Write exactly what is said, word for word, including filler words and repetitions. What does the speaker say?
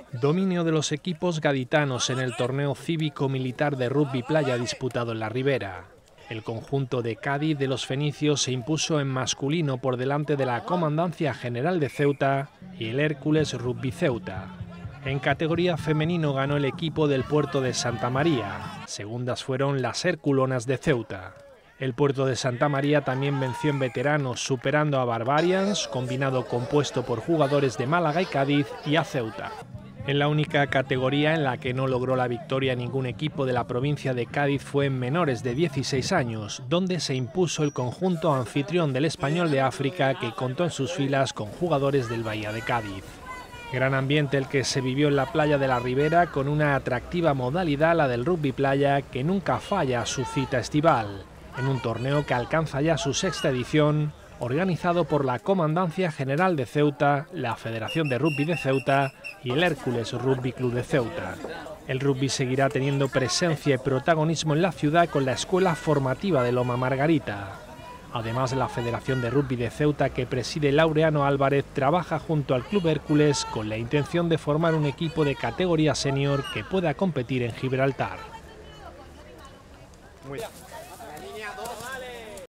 Dominio de los equipos gaditanos en el torneo cívico-militar de rugby playa disputado en la Ribera. El conjunto de Cádiz de los Fenicios se impuso en masculino por delante de la Comandancia General de Ceuta y el Hércules Rugby Ceuta. En categoría femenino ganó el equipo del Puerto de Santa María. Segundas fueron las Herculonas de Ceuta. El Puerto de Santa María también venció en veteranos, superando a Barbarians, combinado compuesto por jugadores de Málaga y Cádiz, y a Ceuta. En la única categoría en la que no logró la victoria ningún equipo de la provincia de Cádiz fue en menores de dieciséis años, donde se impuso el conjunto anfitrión del Español de África, que contó en sus filas con jugadores del Bahía de Cádiz. Gran ambiente el que se vivió en la playa de la Ribera, con una atractiva modalidad, la del rugby playa, que nunca falla a su cita estival, en un torneo que alcanza ya su sexta edición, organizado por la Comandancia General de Ceuta, la Federación de Rugby de Ceuta y el Hércules Rugby Club de Ceuta. El rugby seguirá teniendo presencia y protagonismo en la ciudad con la Escuela Formativa de Loma Margarita. Además, la Federación de Rugby de Ceuta, que preside Laureano Álvarez, trabaja junto al Club Hércules con la intención de formar un equipo de categoría senior que pueda competir en Gibraltar. Muy bien.